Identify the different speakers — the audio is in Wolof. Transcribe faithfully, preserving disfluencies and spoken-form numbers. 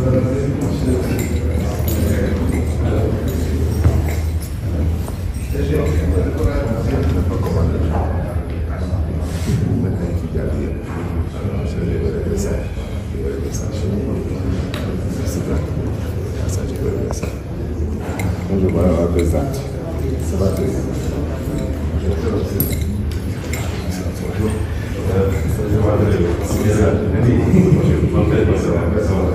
Speaker 1: Bonjour, madame la présidente. Ça va très bien. Bonjour.